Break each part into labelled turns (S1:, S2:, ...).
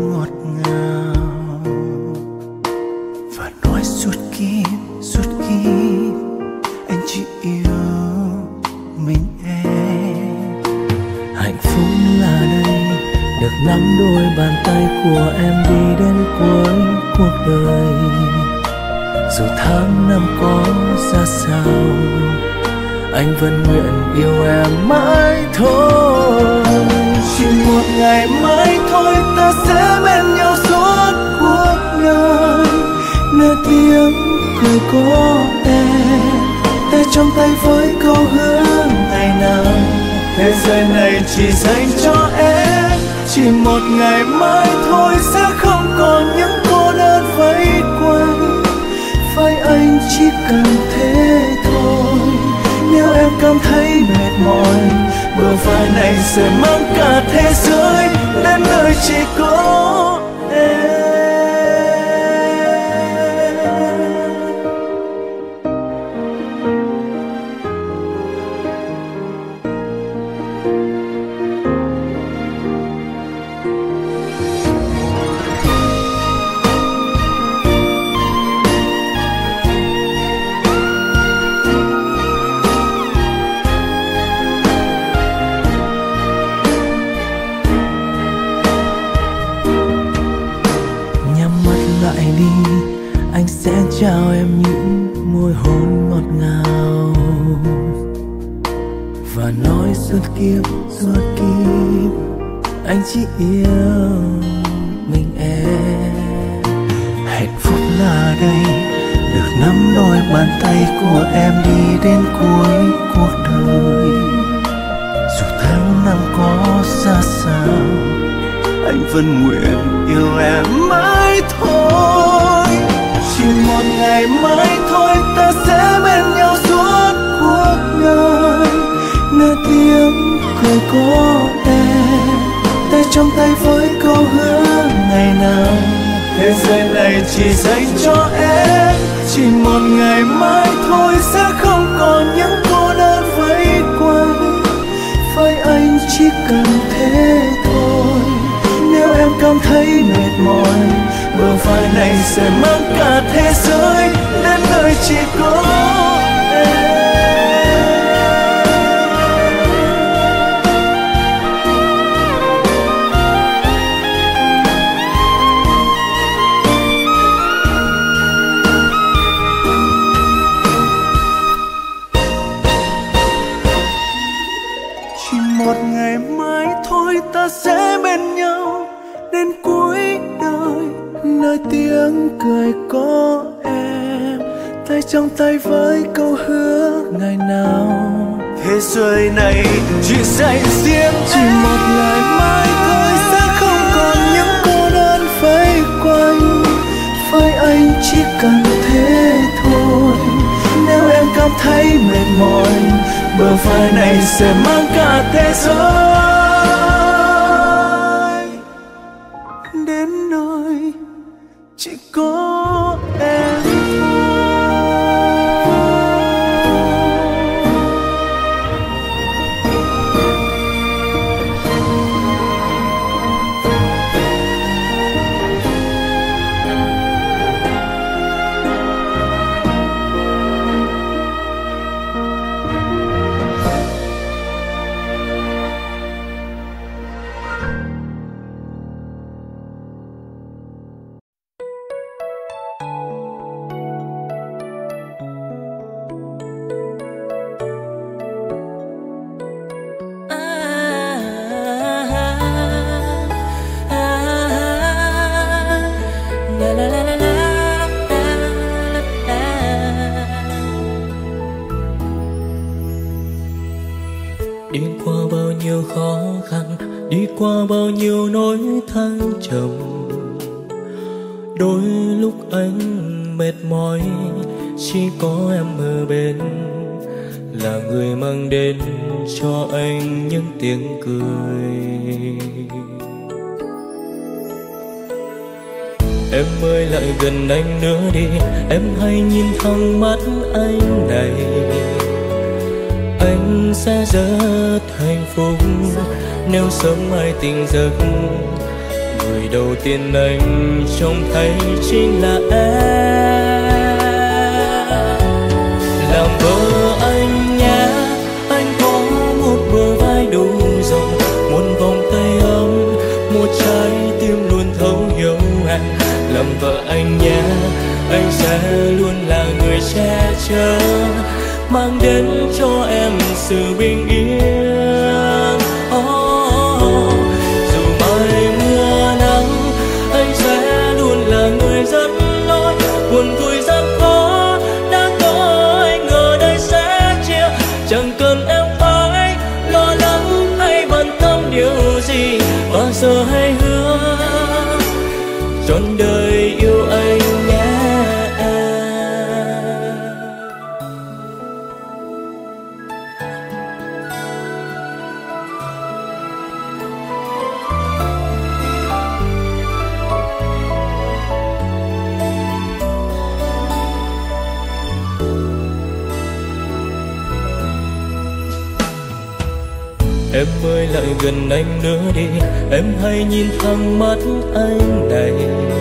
S1: ngọt ngào và nói suốt kiếp anh chỉ yêu mình em. Hạnh phúc là đây, được nắm đôi bàn tay của em đi đến cuối cuộc đời. Dù tháng năm có ra sao, anh vẫn nguyện yêu em mãi thôi. Chỉ một ngày mãi thôi, ta sẽ bên nhau suốt cuộc đời. Nơi tiếng cười của em, tay trong tay với câu hứa ngày nào thế giới này chỉ dành cho em. Chỉ một ngày mãi thôi, sẽ không còn những cô đơn vây quanh. Phải anh chỉ cần thế thôi. Nếu em cảm thấy mệt mỏi, bờ vai này sẽ mang cả thế giới đến nơi chỉ có em. Anh sẽ trao em những môi hôn ngọt ngào và nói suốt kiếp anh chỉ yêu mình em. Hạnh phúc là đây, được nắm đôi bàn tay của em đi đến cuối cuộc đời. Dù tháng năm có xa sao, anh vẫn nguyện yêu em mãi thôi. Chỉ một ngày mãi thôi, ta sẽ bên nhau suốt cuộc đời. Nơi tiếng cười của em, tay trong tay với câu hứa ngày nào thế giới này chỉ dành cho em. Chỉ một ngày mãi thôi, sẽ không còn những cô đơn vây quanh. Phải anh chỉ cần thế thôi. Nếu em cảm thấy mệt mỏi, bờ vai này sẽ mang cả thế giới đến nơi chỉ có em. Chỉ một ngày mãi thôi, ta sẽ bên nhau đến cuối đời. Nơi tiếng cười có em, tay trong tay với câu hứa ngày nào thế giới này chỉ dành riêng em. Chỉ một ngày mãi thôi, sẽ không còn những cô đơn vây quanh. Phải anh chỉ cần thế thôi. Nếu em cảm thấy mệt mỏi, bờ vai này sẽ mang cả thế giới đến nơi chỉ có em thôi.
S2: Đi qua bao nhiêu khó khăn, đi qua bao nhiêu nỗi thăng trầm. Đôi lúc anh mệt mỏi, chỉ có em ở bên, là người mang đến cho anh những tiếng cười. Em ơi lại gần anh nữa đi, em hãy nhìn thẳng mắt anh này. Anh sẽ rất hạnh phúc nếu sớm mai tỉnh giấc Người đầu tiên anh trông thấy chính là em. Làm vợ anh nhé, anh có một bờ vai đủ rộng, một vòng tay ấm, một trái tim luôn thấu hiểu em. Làm vợ anh nhé, anh sẽ luôn là người che chở, mang đến cho em sự bình yên. Dù mai mưa nắng, anh sẽ luôn là người dẫn lối. Buồn vui gian khó đã có anh ở đây sẽ chia. Chẳng cần em phải lo lắng hay bận tâm điều gì, và giờ hãy hứa trọn đời yêu anh nhé. Em ơi lại gần anh nữa đi, em hãy nhìn thẳng mắt anh này.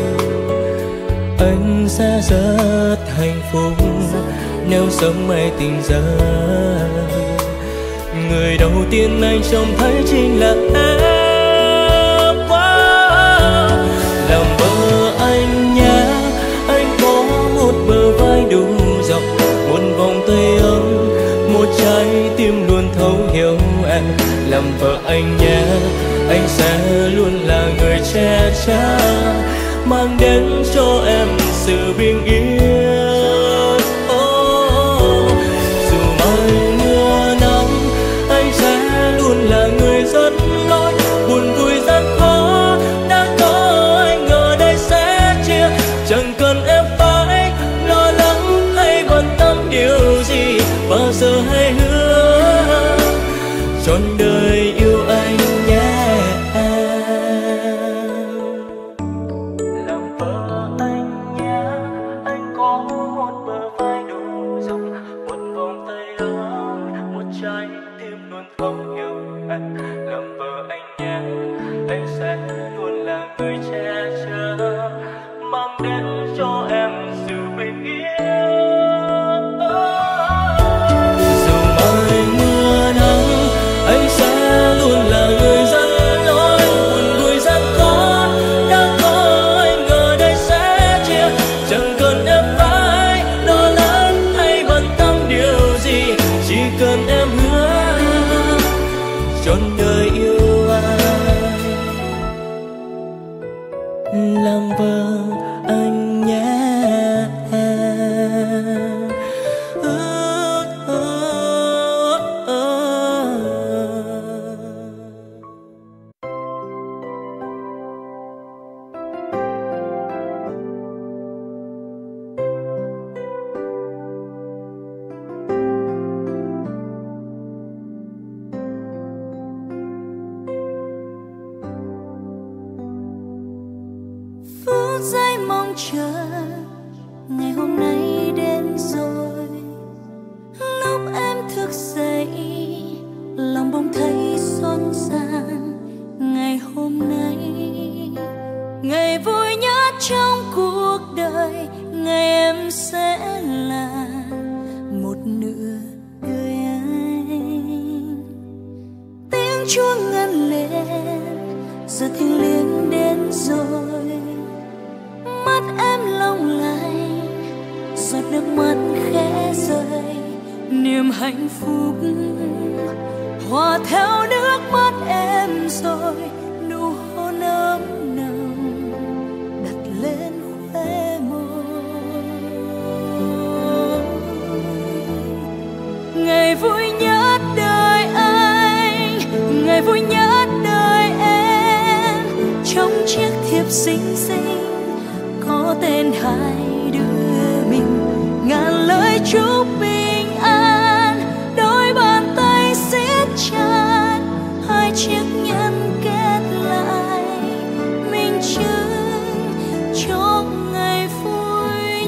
S2: Anh sẽ rất hạnh phúc nếu sớm mai tình giờ. Người đầu tiên anh trông thấy chính là em. Làm vợ anh nhé, anh có một bờ vai đủ rộng, một vòng tay ấm, một trái tim luôn thấu hiểu em. Làm vợ anh nhé, anh sẽ luôn là người che chở, mang đến cho em sự bình yên. Dù mai mưa nắng, anh sẽ luôn là người dẫn lối. Buồn vui gian khó đã có anh ở đây sẽ chia. Chẳng cần em phải lo lắng hay bận tâm điều gì, và giờ hãy hứa trọn đời yêu anh nhé. Làm vợ anh nhé, anh có một bờ vai đủ rộng, một vòng tay ấm, một trái tim luôn thấu hiểu em. Làm vợ anh nhé, anh sẽ luôn là người che chở, mang đến cho em sự bình yên. Dù mai mưa nắng, anh sẽ luôn là người dẫn lối. Buồn vui gian khó đã có anh ở đây sẽ chia. Chẳng cần em phải lo lắng hay bận tâm điều gì, chỉ cần em hứa trọn đời yêu anh. Làm vợ anh nhé.
S3: Phút giây mong chờ ngày hôm nay đến rồi. Lúc em thức dậy lòng bỗng thấy xôn xang. Ngày hôm nay ngày vui nhất trong cuộc đời, ngày em sẽ là một nửa đời anh. Tiếng chuông ngân lên giờ thiêng liêng đến rồi. Mắt em long lanh, giọt nước mắt khẽ rơi. Niềm hạnh phúc hòa theo nước mắt em rồi. Nụ hôn ấm nồng đặt lên khóe môi. Ngày vui nhất đời anh, ngày vui nhất đời em. Trong chiếc thiệp xinh xinh có tên hai đứa mình, ngàn lời chúc bình an. Đôi bàn tay siết chặt, hai chiếc nhẫn kết lại, minh chứng cho ngày vui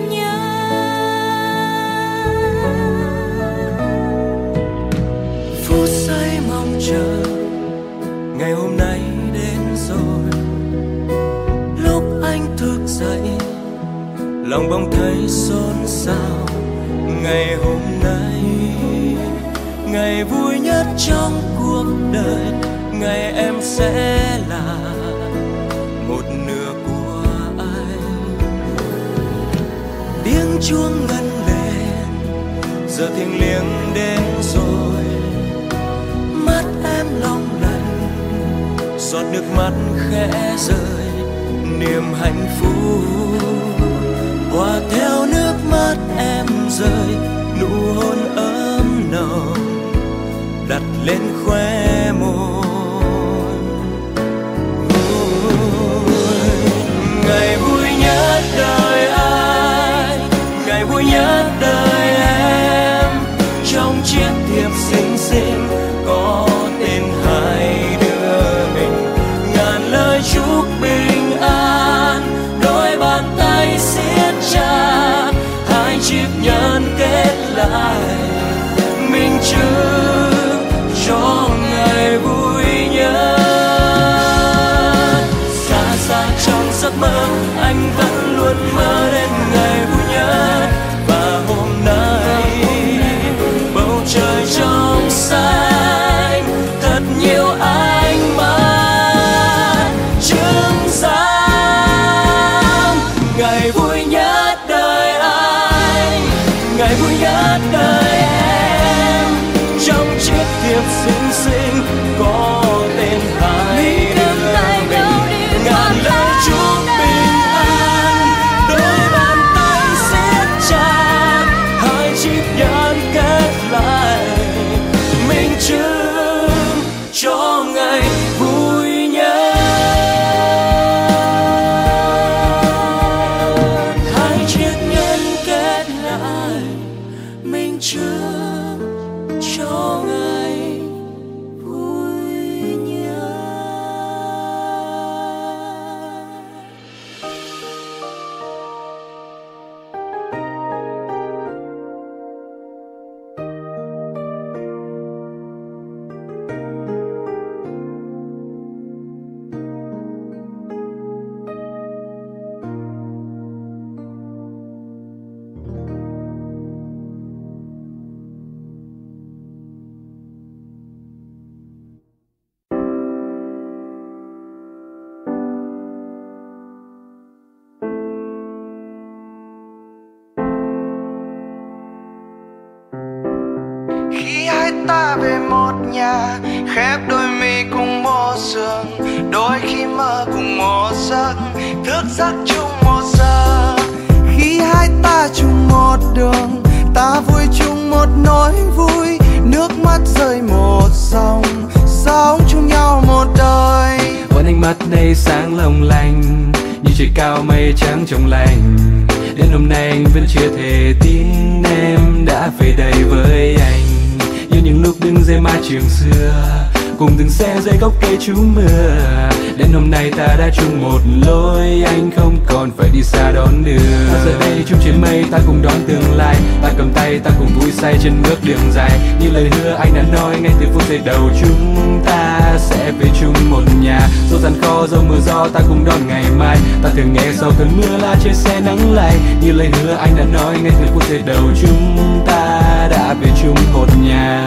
S3: nhất.
S1: Phút giây mong chờ ngày hôm nay đến rồi.
S2: lòng bỗng thấy xôn xao. Ngày hôm nay, ngày vui nhất trong cuộc đời, ngày em sẽ là một nửa của anh. Tiếng chuông ngân lên, giờ thiêng liêng đến rồi. Mắt em long lanh, giọt nước mắt khẽ rơi, niềm hạnh phúc hòa theo nước mắt em rơi. Nụ hôn ấm nồng đặt lên khóe môi. Ngày vui nhất đời anh, ngày vui nhất đời em. Trong chiếc thiệp xinh xinh có tên hai đứa mình, ngàn lời chúc bình an, đôi bàn tay siết chặt, hai chiếc nhẫn kết lại minh chứng cho ngày vui nhất. Xa xa trong giấc mơ anh vẫn luôn mơ đến ngày vui nhất. Và hôm nay bầu trời trong xanh, thật nhiều ánh mắt chứng giám. Ngày vui nhất đời anh, ngày vui nhất đời em. Trong chiếc thiệp xinh xinh có tên hai đứa mình, ngàn lời chúc bình an, đôi bàn tay siết chặt, hai chiếc nhẫn kết lại minh chứng cho ngày vui nhất. Hai chiếc nhẫn kết lại minh chứng cho ngày vui nhất.
S1: Khi hai ta về một nhà, khép đôi mi cùng một giường, đôi khi mơ cùng một giấc, thức giấc chung một giờ. Khi hai ta chung một đường, ta vui chung một nỗi vui, nước mắt rơi một dòng, sống chung nhau một đời.
S4: Vẫn ánh mắt này sáng long lanh, như trời cao mây trắng trong lành. Đến hôm nay anh vẫn chưa thể tin em đã về đây với anh. Như những lúc đứng dưới mái trường xưa, cùng từng xe dưới gốc cây trú mưa. Đến hôm nay ta đã chung một lối, anh không còn phải đi xa đón đưa. Ta giờ đây chung trên mây, ta cùng đón tương lai. Ta cầm tay, ta cùng vui say trên bước đường dài. Như lời hứa anh đã nói ngay từ phút giây đầu, chúng ta sẽ về chung một nhà. Dẫu gian khó, dẫu mưa gió, ta cùng đón ngày mai. Ta thường nghe sau cơn mưa là trên xe nắng lạnh. Như lời hứa anh đã nói ngay từ phút giây đầu, chúng ta đã về chung một nhà.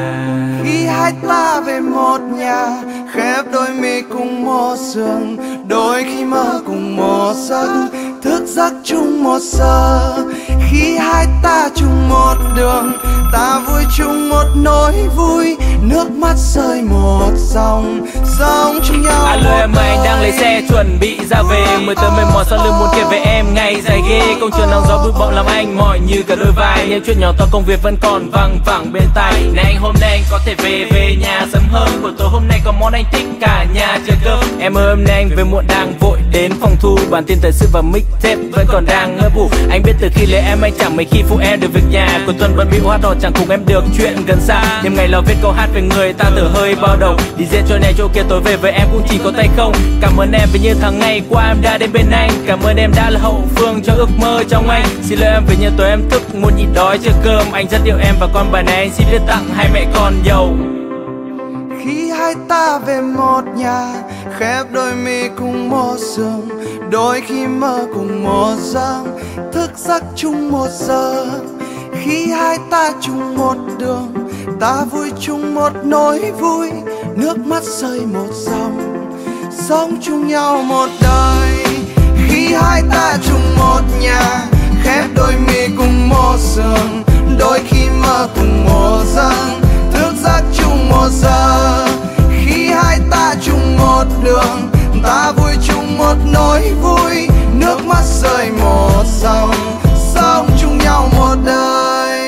S1: Khi hai ta về một nhà, khép đôi mi cùng một giường, đôi khi mơ cùng một giấc, thức giấc chung một giờ. Khi hai ta chung một đường, ta vui chung một nỗi vui, nước mắt rơi một dòng, sống chung nhau.
S5: Alo em ơi, anh đang lấy xe chuẩn bị ra về. Mười tờ mệt mỏi sau lưng muốn kể về em ngày dài ghê. Công trường nắng gió bụi bặm làm anh mỏi như cả đôi vai. Những chuyện nhỏ to công việc vẫn còn văng vẳng bên tai. Này anh hôm nay anh có thể về nhà sớm hơn. Buổi tối hôm nay có món anh thích cả nhà chờ cơm. Em ơi hôm nay anh về muộn đang vội đến phòng thu. Bản tin thời sự và mixtape vẫn còn đang ngơ bù. Anh biết từ khi lấy em anh chẳng mấy khi phụ em được việc nhà. Cuối tuần bận bịu hát đỏ chẳng cùng em được chuyện gần xa. Đêm ngày lo viết câu hát về người ta từ hơi bao đầu. Đi dễ chỗ này chỗ kia tối về với em cũng chỉ có tay không. Cảm ơn em vì như tháng ngày qua em đã đến bên anh. Cảm ơn em đã là hậu phương cho ước mơ trong anh. Xin lỗi em vì như tối em thức muốn nhịn đói chưa cơm. Anh rất yêu em và con bài này anh xin viết tặng hai mẹ con giàu.
S1: Khi hai ta về một nhà, khép đôi mi cùng một giường, đôi khi mơ cùng một giấc, thức giấc chung một giờ. Khi hai ta chung một đường, ta vui chung một nỗi vui, nước mắt rơi một dòng, sống chung nhau một đời. Khi hai ta chung một nhà, khép đôi mi cùng một giường, đôi khi mơ cùng một giấc, thức giấc chung một giờ. Khi hai ta chung một đường, ta vui chung một nỗi vui, nước mắt rơi một dòng, sống chung nhau một đời.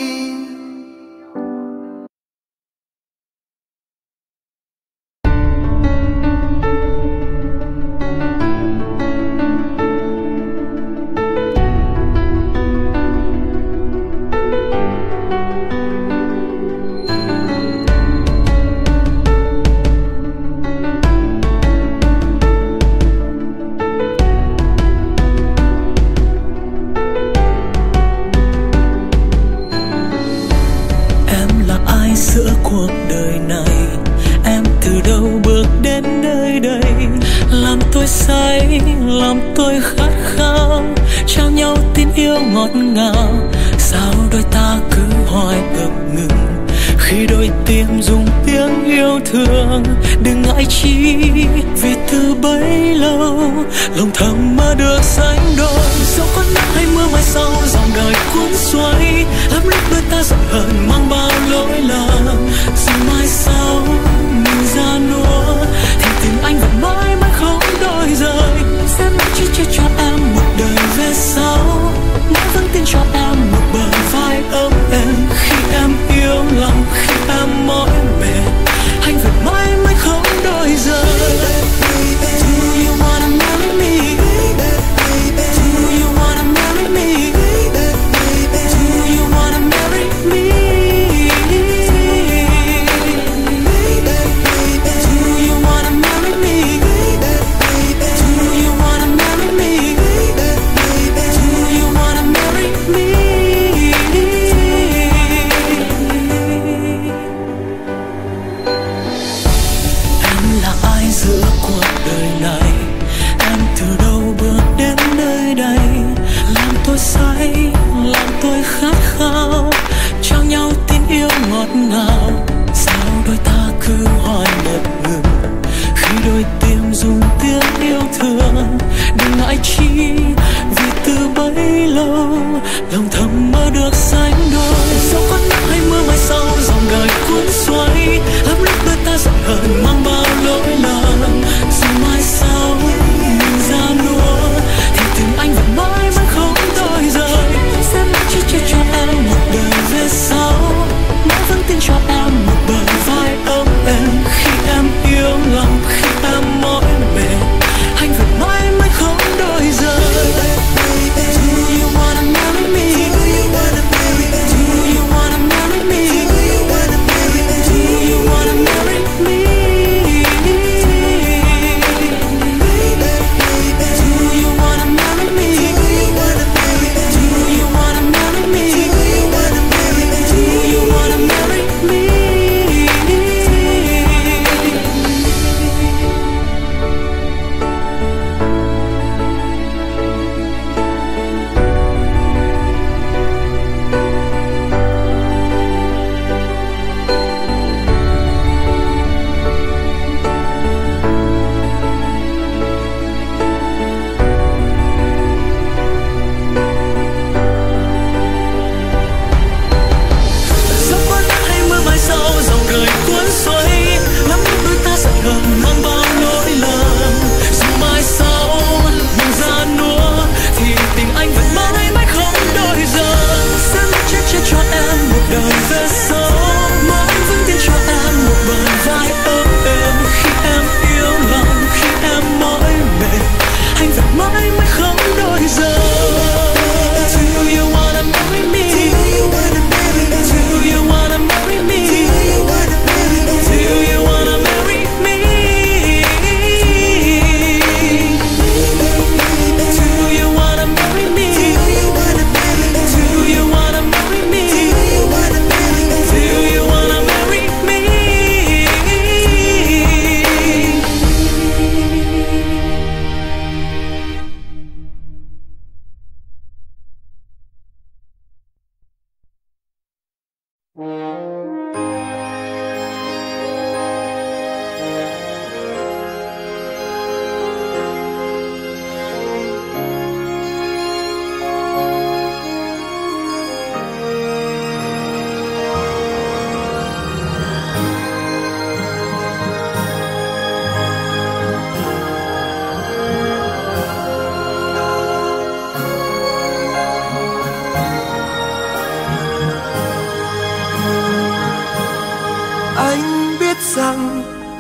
S3: Giữa cuộc đời này em từ đâu bước đến nơi đây, làm tôi say, làm tôi khát khao, trao nhau tin yêu ngọt ngào. Sao đôi ta cứ hoài ngập ngừng khi đôi tim dùng tiếng yêu thương? Đừng ngại chi vì từ bấy lâu lòng thầm mơ được sánh đôi. Dẫu có nắng hay mưa mai sau dòng đời cuốn xoay, lắm lúc đôi ta giận hờn mang bao lỗi lầm. Rồi mai sau mình ra nua thì tình anh vẫn mãi mãi không đổi rời. Sẽ mãi chỉ chia cho em một đời về sau, mãi vẫn tin cho em một bờ vai ấm êm. Khi em yêu lòng, khi em mỏi mệt, anh vẫn mãi mãi không đổi rời. Do you wanna marry me? Do you wanna marry me? Do you wanna marry me? Do you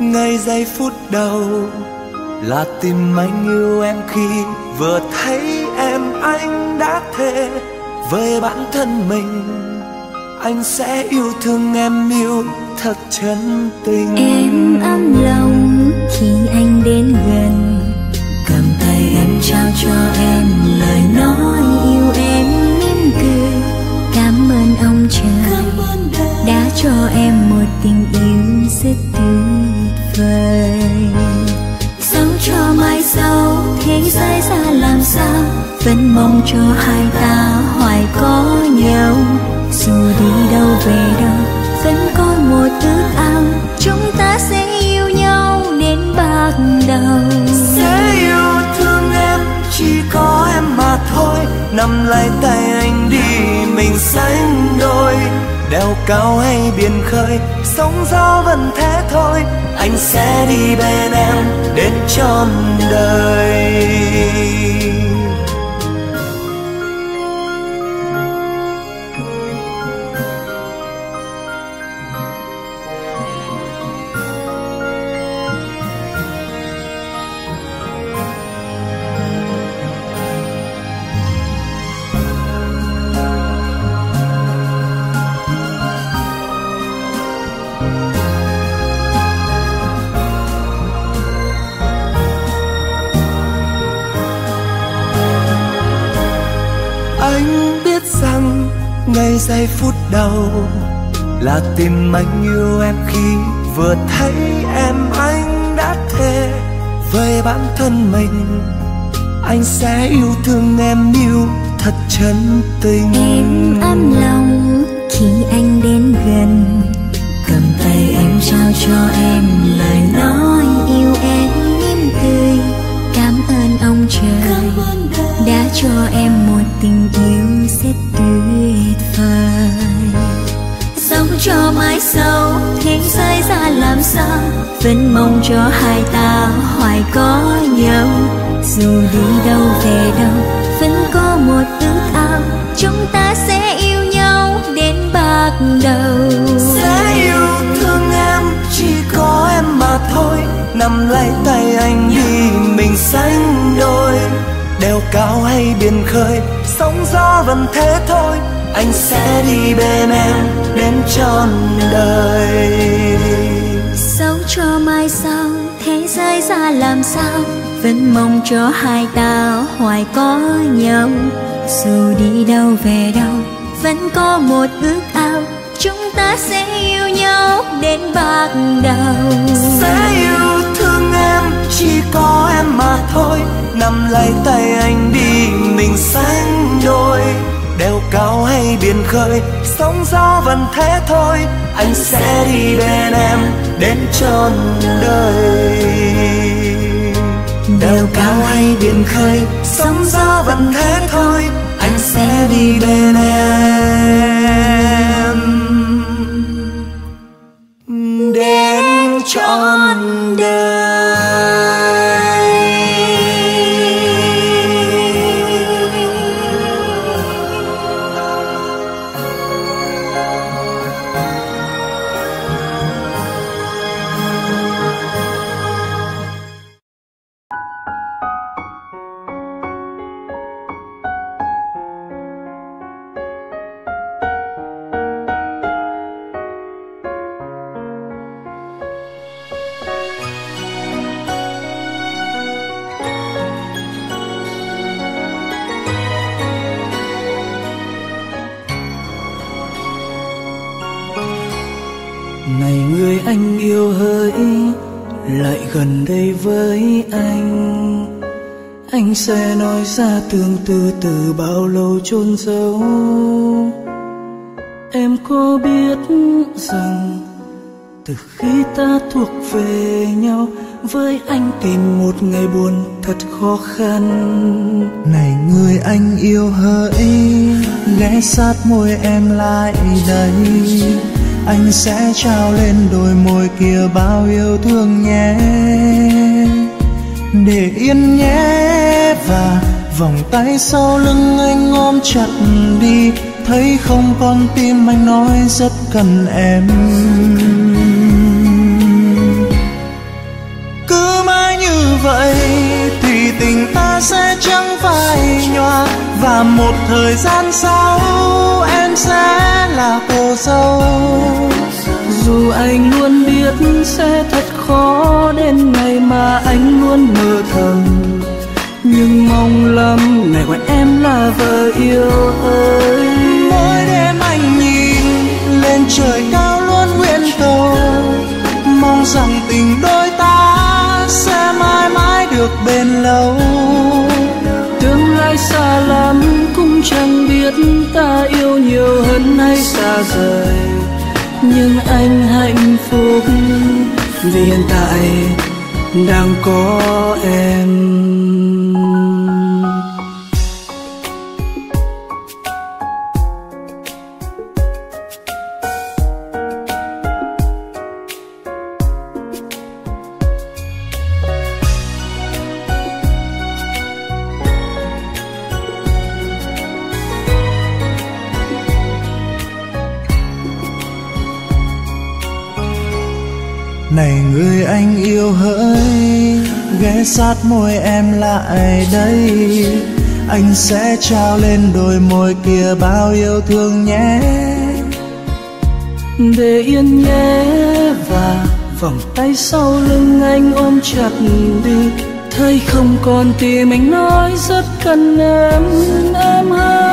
S1: ngay giây phút đầu là tìm anh yêu em khi vừa thấy em anh đã thề với bản thân mình anh sẽ yêu thương em yêu thật chân tình.
S3: Em ấm lòng khi anh đến gần, cầm tay em trao cho em lời nói yêu em mỉm cười. Cảm ơn ông trời đã cho em một tình yêu rất tuyệt vời. Sống cho mai sau thế giới ra làm sao, vẫn mong cho hai ta hoài có nhau. Dù đi đâu về đâu vẫn có một ước ao, chúng ta sẽ yêu nhau đến bạc đầu.
S1: Sẽ yêu thương em chỉ có em mà thôi, nắm lấy tay anh đi mình sánh đôi. Đèo cao hay biển khơi, sóng gió vẫn thế thôi, anh sẽ đi bên em đến trọn đời. Anh biết rằng ngay giây phút đầu là tìm anh yêu em khi vừa thấy em anh đã thề với bản thân mình anh sẽ yêu thương em yêu thật chân tình.
S3: Em ấm lòng khi anh đến gần, cầm tay em trao cho em lời nói yêu em mỉm cười. Cảm ơn ông trời đã cho em một tình yêu rất tuyệt vời. Sống cho mãi sau thế giới ra làm sao, vẫn mong cho hai ta hoài có nhau. Dù đi đâu về đâu vẫn có một ước ao, chúng ta sẽ yêu nhau đến bạc đầu.
S1: Sẽ yêu thương em chỉ có em mà thôi, nắm lấy tay anh đi mình sánh đôi. Đèo cao hay biển khơi, sóng gió vẫn thế thôi, anh sẽ đi bên em đến trọn đời.
S3: Sống cho mai sau thế giới ra làm sao, vẫn mong cho hai ta hoài có nhau. Dù đi đâu về đâu vẫn có một ước ao, chúng ta sẽ yêu nhau đến bạc đầu.
S1: Sẽ yêu thương em chỉ có em mà thôi, nắm lấy tay anh đi mình sánh đôi. Đèo cao hay biển khơi, sóng gió vẫn thế thôi, anh sẽ đi bên em đến trọn đời. Đèo cao hay biển khơi, sóng gió vẫn thế thôi, anh sẽ đi bên em đến trọn đời.
S2: Này người anh yêu hỡi, lại gần đây với anh sẽ nói ra tương tư từ bao lâu chôn giấu. Em có biết rằng từ khi ta thuộc về nhau, với anh tìm một ngày buồn thật khó khăn.
S1: Này người anh yêu hỡi, ghé sát môi em lại đây, anh sẽ trao lên đôi môi kia bao yêu thương nhé. Để yên nhé, và vòng tay sau lưng anh ôm chặt đi, thấy không con tim anh nói rất cần em. vậy thì tình ta sẽ chẳng phai nhòa, và một thời gian sau em sẽ là cô dâu.
S2: Dù anh luôn biết sẽ thật khó đến ngày mà anh luôn mơ thầm, nhưng mong lắm ngày gọi em là vợ yêu ơi.
S1: Mỗi đêm anh nhìn lên trời cao luôn nguyện cầu, mong rằng tình đôi ta sẽ mãi mãi được bền lâu.
S2: Tương lai xa lắm cũng chẳng biết ta yêu nhiều hơn hay xa rời, nhưng anh hạnh phúc vì hiện tại đang có em.
S1: Này người anh yêu hỡi, ghé sát môi em lại đây, anh sẽ trao lên đôi môi kia bao yêu thương nhé.
S2: Để yên nhé, và vòng tay sau lưng anh ôm chặt đi, thấy không còn tim anh nói rất cần em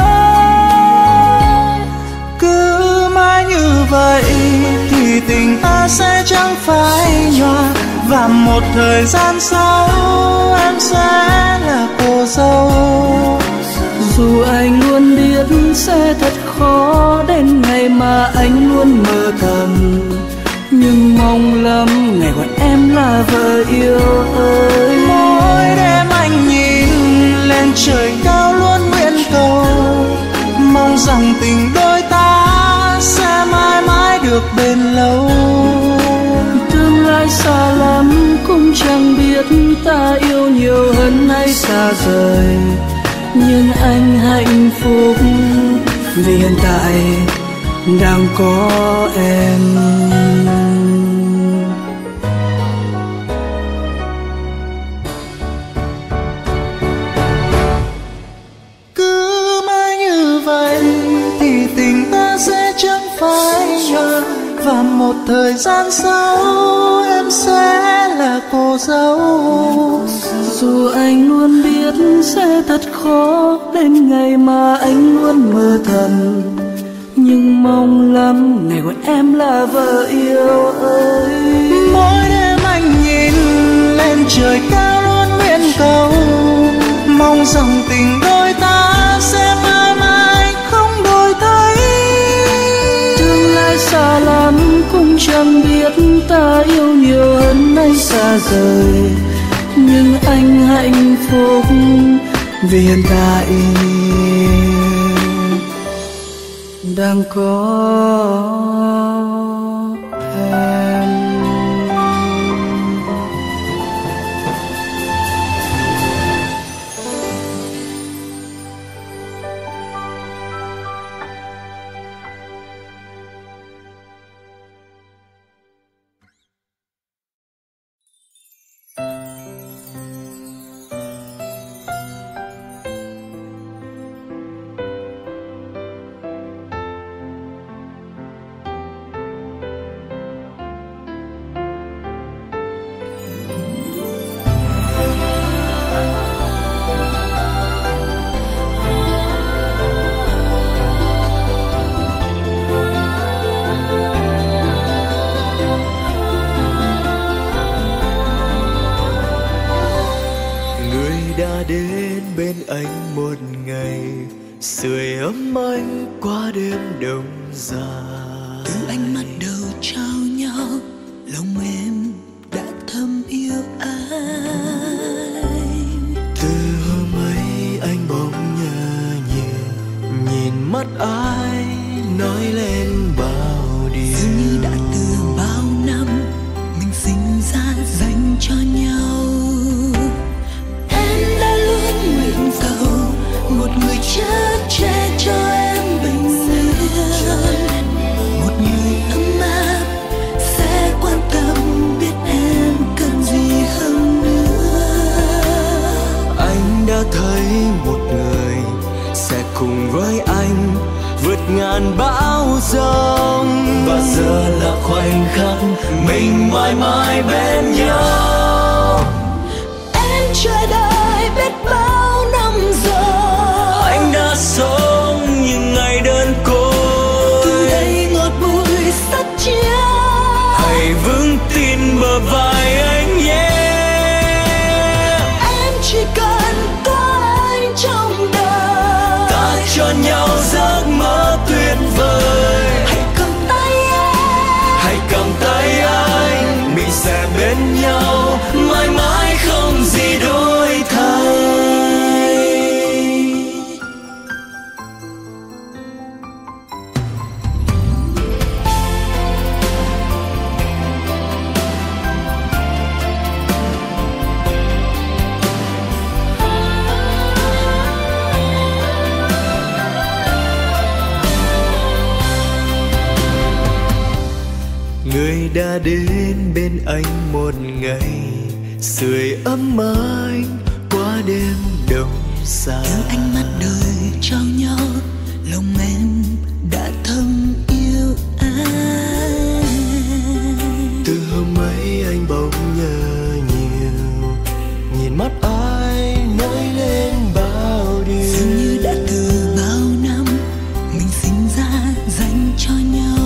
S2: hỡi.
S1: Cứ mãi như vậy thì tình ta sẽ chẳng phai nhòa, và một thời gian sau em sẽ là cô dâu.
S2: Dù anh luôn biết sẽ thật khó đến ngày mà anh luôn mơ thầm, nhưng mong lắm ngày gọi em là vợ yêu ơi.
S1: Mỗi đêm anh nhìn lên trời cao luôn nguyện cầu, mong rằng tình đôi ta sẽ mãi mãi được bền lâu.
S2: Tương lai xa lắm cũng chẳng biết ta yêu nhiều hơn hay xa rời, nhưng anh hạnh phúc vì hiện tại đang có em.
S1: Cứ mãi như vậy thì tình ta sẽ chẳng phai nhòa, và một thời gian sau em sẽ là cô dâu.
S2: Dù anh luôn biết sẽ thật khó đến ngày mà anh luôn mơ thầm, nhưng mong lắm ngày gọi em là vợ yêu ơi.
S1: Mỗi đêm anh nhìn lên trời cao luôn nguyện cầu, mong rằng tình đôi ta sẽ mãi mãi không đổi thay.
S2: Tương lai xa lắm cũng chẳng biết ta yêu nhiều hơn hay xa rời, nhưng anh hạnh phúc vì hiện tại đang có em.
S1: anh một ngày sưởi ấm anh qua đêm đông dài.
S6: Từ ánh mắt đầu trao nhau, lòng em đã thầm yêu anh.
S1: Từ hôm ấy anh bỗng nhớ nhiều, nhìn mắt ai nói lên bao điều.
S6: Dường như đã từ bao năm mình sinh ra dành cho nhau. Em đã luôn nguyện cầu một người chở che cho em bình yên, một người ấm áp sẽ quan tâm biết em cần gì hơn nữa.
S1: thấy một người sẽ cùng với anh vượt ngàn bão giông. Và giờ là khoảnh khắc mình mãi mãi bên nhau.
S6: Em chờ đợi biết bao năm rồi,
S1: Anh đã sống những ngày đơn côi.
S6: từ đây ngọt bùi sắt chia.
S1: Hãy vững tin bờ vai anh nhé.
S6: Em chỉ cần có anh trong đời,
S1: Ta cho nhau giấc mơ tuyệt vời.
S6: hãy cầm tay em,
S1: Hãy cầm tay anh, mình sẽ bên nhau mãi mãi không gì đổi thay. Người đã đến bên anh một ngày, sưởi ấm anh qua đêm đông xa.
S6: ánh mắt đời trao nhau, lòng em đã thầm yêu anh.
S1: Từ hôm ấy anh bỗng nhớ nhiều, nhìn mắt anh nói lên bao điều.
S6: Dường như đã từ bao năm mình sinh ra dành cho nhau.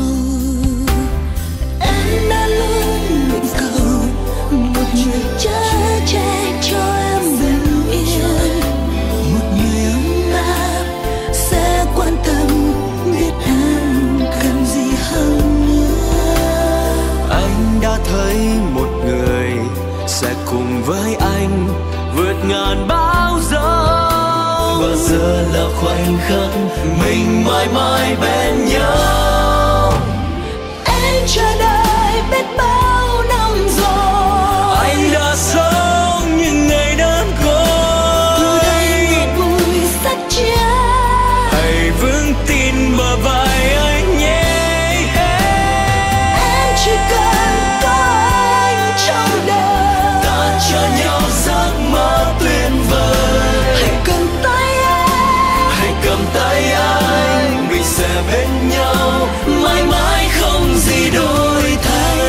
S6: Em đã luôn nguyện cầu một người chở che cho em bình yên, một người ấm áp sẽ quan tâm biết em cần gì hơn nữa.
S1: Anh đã thấy một người sẽ cùng với anh vượt ngàn bão giông. Và giờ là khoảnh khắc mình mãi mãi bên nhau.
S6: Em chờ đợi biết bao năm rồi,
S1: Anh đã sống những ngày đơn côi.
S6: từ đây ngọt bùi sắt chia.
S1: Hãy vững tin bờ vai anh nhé.
S6: Em chỉ cần có anh trong đời,
S1: Ta cho nhau giấc mơ tuyệt vời.
S6: hãy cầm tay em,
S1: Hãy cầm tay anh, mình sẽ bên nhau mãi mãi không gì đổi thay.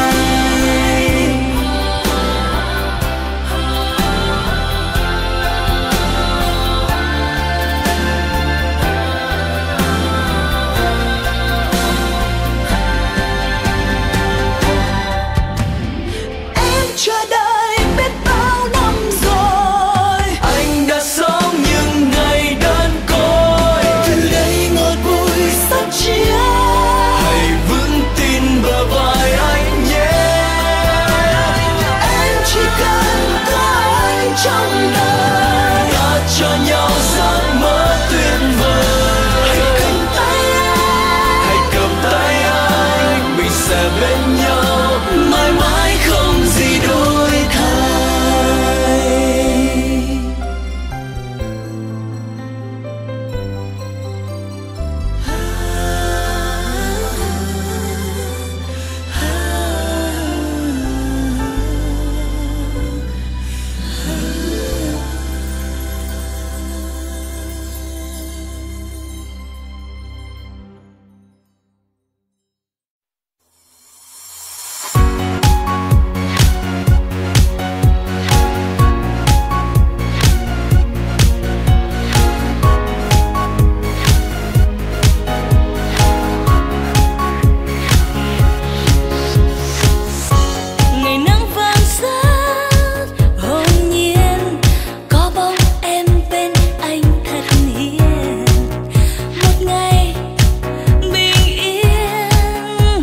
S6: em chờ đợi biết bao năm rồi,
S1: Anh đã sống những ngày đơn côi.
S6: từ đây ngọt bùi sắt chia.
S1: Hãy vững tin bờ vai anh nhé.
S6: Em chỉ cần có anh trong đời,
S1: Ta cho nhau giấc mơ tuyệt vời.
S6: hãy cầm tay em,
S1: Hãy cầm tay anh, mình sẽ bên nhau mãi mãi không gì đổi thay.
S3: ngày nắng vàng rát hồn nhiên có bóng em bên anh thật hiền, một ngày bình yên.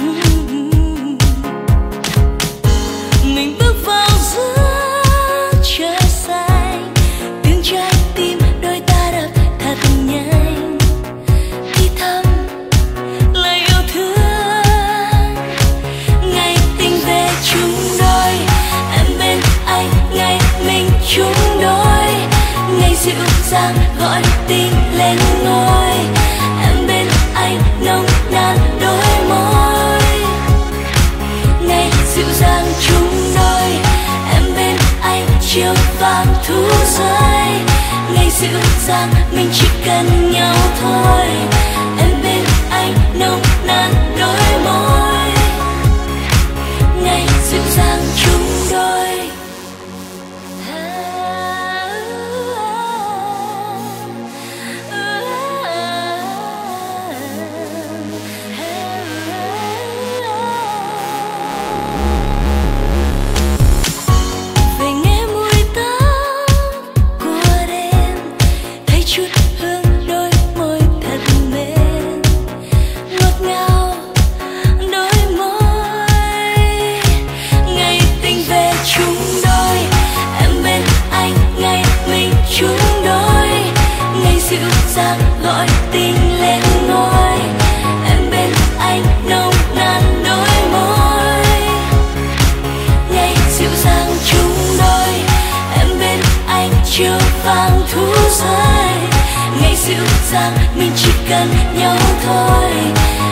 S3: Mình bước vào giữa trời xanh, tiếng trái tim đôi ta đập thật nhanh, thì thầm lời yêu thương. Ngày tình về chung đôi, em bên anh ngày mình chung đôi, ngày dịu dàng gọi tin lên ngôi, em bên anh nồng nàn đôi môi. Ngày dịu dàng chung đôi, em bên anh chiều vàng thu rơi, ngày dịu dàng mình chỉ cần nhau thôi. Em bên anh nồng nàn đôi môi, ngày dịu dàng chung đôi. Về nghe mùi tóc của đêm, thấy chút hương đôi môi thật mềm, ngọt ngào đôi môi. Ngày tình về chung đôi, em bên anh ngày mình chung đôi. Ngày dịu dàng gọi tình lên ngôi, em bên anh nồng nàn đôi môi. Ngày dịu dàng chung đôi, em bên anh chiều vàng thu rơi. Ngày dịu dàng mình chỉ cần nhau thôi.